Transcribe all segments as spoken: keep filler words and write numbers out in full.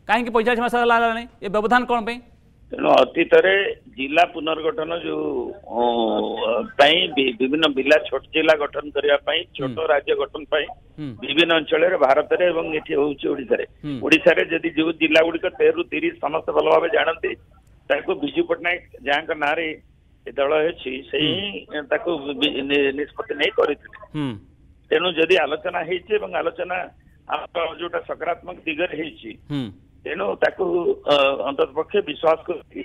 कहीं पैंचाश मास है ये व्यवधान कौन पे तेणु अतीत जिला पुनर्गठन जो विभिन्न जिला छोट जिला गठन करने छोट राज्य गठन विभिन्न अंचल भारत में जदि जो जिला गुड़िक तेरु तीस समस्त भल भाव जानते विजु पट्टनायक जहाँ ना दल अच्छी निष्पत्ति नहीं कर तेणु जदि आलोचना हो आलोचना जोटा सकारात्मक दिगरे तेणु अंत पक्षे विश्वास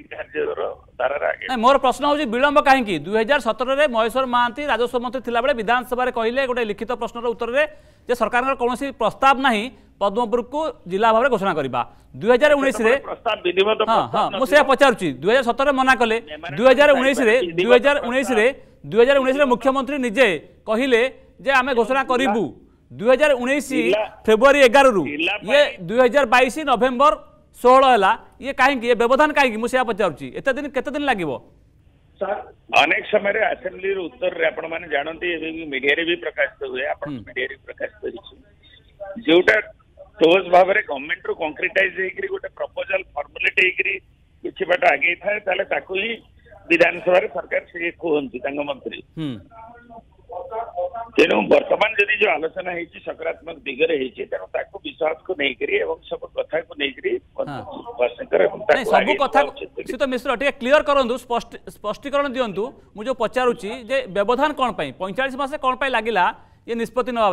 कर मोर प्रश्न हूँ विलंब कहीं दुई हजार सतर में महेश्वर महांती राजस्व मंत्री थिला बेले विधानसभा कहले गोटे लिखित प्रश्नर उत्तर में जे सरकार कौन प्रस्ताव ना पद्मपुर को जिला भाव में घोषणा करवा दुई हजार उन्नीस हाँ हाँ मुझे पचारुची दुई हजार सतर मना कले दुई हजार उन्नीस दुई हजार उन्नीस दुई हजार उन्नीस मुख्यमंत्री निजे कहले जे आम घोषणा करूँ दुई हजार उन्नीस फेब्रुआरी एगार रु ये दुई हजार बैश नवेम्बर षोह है ये कहीं ये व्यवधान कहीं मुझे पचारुची एत दिन केते दिन लगे अनेक समय असेंबली उत्तर आपण मैंने जानते मीडिया भी प्रकाशित हुए मीडिया प्रकाशित जोटा ठोस भाव में गवर्नमेंट रू कंक्रीटाइज गोटे प्रपोजल फॉर्मुलेट किसी बाट आगे था ही विधानसभा सरकार से कहती मंत्री तेणु वर्तमान जदि जो आलोचना है सकारात्मक दिगरे तेणु विश्वास को नहीं सब कथा को नहीं सब कथा शीत मिश्र टे क्लीयर करूँ स्पष्टीकरण दिंतु मुझे पचारुची जे व्यवधान कौन पैंचाश मास कौन लगिला ये निष्पत्ति नवा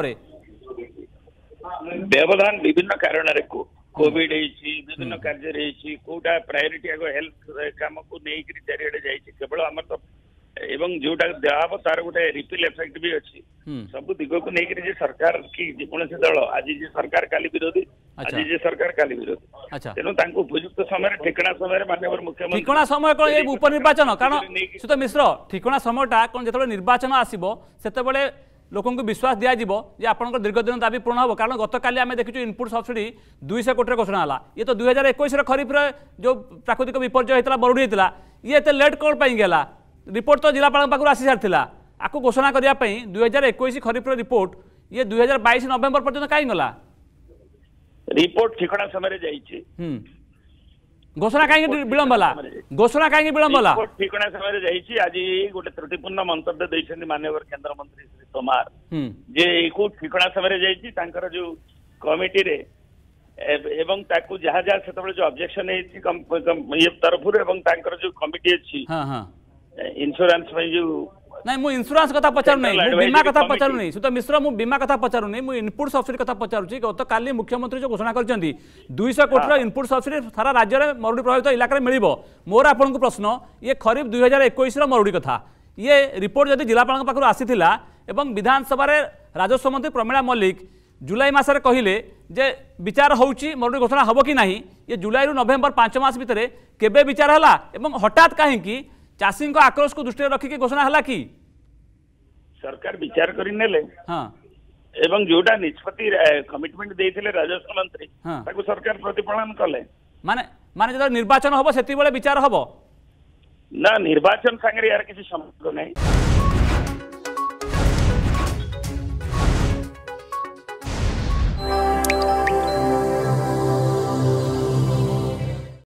व्यवधान विभिन्न कारण कोविड विभिन्न कार्य कोटा प्रायोरिटी आग हेल्थ काम को लेकिन चारिड़े जाइए केवल आम तो एवं जोटा दिहब तार गोटे रिपिल इफेक्ट भी अच्छी सब दिग को लेकिन सरकार कि जेकोसी दल आज जे सरकार काली विरोधी आज जे सरकार काली विरोधी तेणु उपयुक्त समय ठिकना समय माननीय मुख्यमंत्री ठिकना समय कौन ये उपनिर्वाचन कारण शीत मिश्र ठिकना समयटा कौन जो निर्वाचन आसो से लोक विश्वास दिज्व जे आप दीर्घ दिन दाबी पूर्ण हम कारण गत काली आम देखीचु इनपुट सब्सिडी दुईश कोटी घोषणा है ये तो दुई हजार एक खरीफ जो प्राकृतिक विपर्य होता बरुड़ी होता ये एत लेट कौन पाई गला रिपोर्ट तो जिलापाल पाखु आसी सारी आपको घोषणा करने दुई हजार एक खरीफ रिपोर्ट ये दुई हजार बैश नवेम्बर पर्यटन कहीं गला रिपोर्ट ठिकना समय जाइए घोषणा कहीं विलंब है घोषणा कहीं विलंब है ठिकना समय जाइए आज गोटे त्रुटिपूर्ण मंतव्य देते माननीय केंद्र मंत्री श्री तोमार जे ठिकना समय जाइए जो कमिटी रे एवं ताकू जहाँ जहाँ से जो ऑब्जेक्शन है तरफ जो कमिटी अच्छी इंश्योरेंस में जो नहीं मु इंश्योरेंस कथा पचारू नहीं मु बीमा कथा पचारू नहीं सुत मिश्र मु बीमा कथा पचारू नहीं मु इनपुट सब्सिडी कथा पचारुची गत काली मुख्यमंत्री जो घोषणा करछंती दुईश कोटी इनपुट सब्सिडी सारा राज्य में मरुड़ी प्रभावित इलाका मिलिबो मोर आपन को प्रश्न ये खरीफ दुई हजार इक्कीस मरुड़ी कथा ये रिपोर्ट जदि जिलापाल पाखु आसीथिला एवं विधानसभा राजस्व मंत्री प्रमीला मल्लिक जुलाई मासरे कहले जे विचार होउची मरुड़ी घोषणा हबो कि नाही ये जुलाई रु नवेम्बर पांच मास भितर केबे विचार हला एवं हठात काहेकि चाषी को आक्रोश को दृष्टि रखिक घोषणा है कि सरकार विचार करने हाँ एवं जोटा निष्पत्ति कमिटमेंट देते राजस्व मंत्री हाँ सरकार प्रतिपालन कले माने माने जो निर्वाचन हम से विचार हम ना निर्वाचन सांगे यार किसी संबंध नहीं।